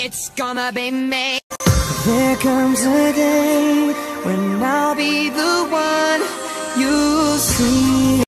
It's gonna be me. There comes a day when I'll be the one you see.